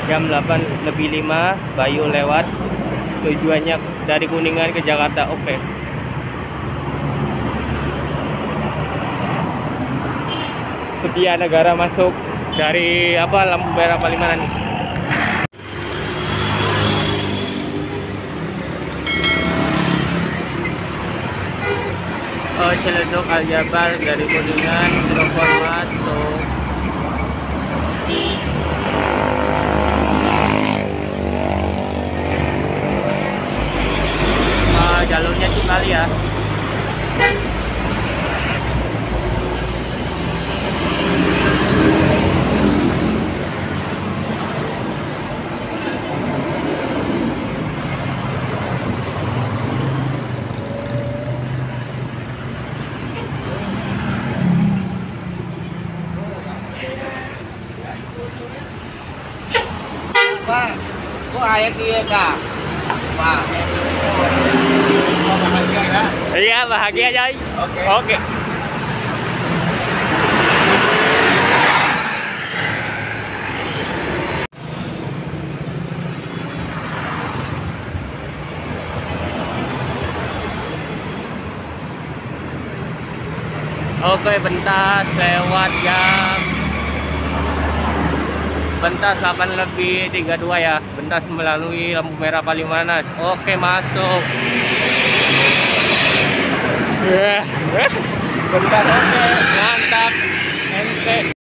Jam 8:05 Bayu lewat. Tujuannya dari Kuningan ke Jakarta. Oke. Setia Negara masuk dari lampu merah Palimanan. Ciledug Aljabar dari Kuningan telepon masuk. Jalurnya Cipali ya. Pak, kok ayat dia kak? Pak, oh, bahagia ya? Iya, bahagia coy. Oke. Oke. Oke, Bentas lewat jam Bentas 8:32 ya. Bentas melalui lampu merah Palimanan. Oke, masuk. Bentas oke, mantap. Ente.